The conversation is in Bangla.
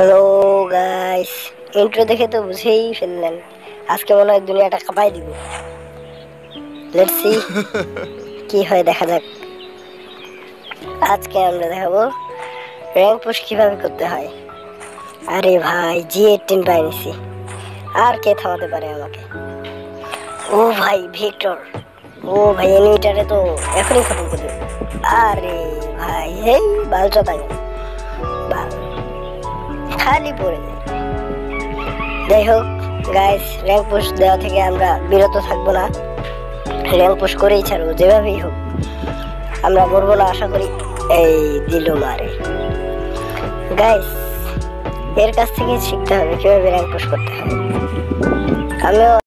হ্যালো গাইস, ইন্ট্রো দেখে তো বুঝেই ফেললেন আজকে মনে হয় দুনিয়াটা কাঁপাই দিব। লেটস সি কি হয়, দেখা যাক। আজকে আমরা দেখাবো র্যাঙ্ক পুশ কিভাবে করতে হয়। আরে ভাই, G18 পাই নিছি, আর কে থামাতে পারে আমাকে? ও ভাই ভিক্টর, ও ভাই এনিমিটারে তো এখনই খতম করে দেব। আরে ভাই এই বালটা থাকে খালি পড়ে যায়। যাই হোক গাইস, র্যাঙ্ক পুশ দেওয়া থেকে আমরা বিরত থাকবো না, র্যাঙ্ক পুশ করেই ছাড়বো যেভাবেই হোক। আমরা মরবো না আশা করি। এই দিল মারে গাইস, এর কাছ থেকে শিখতে হবে কিভাবে র্যাঙ্ক পুশ করতে হয়। আমিও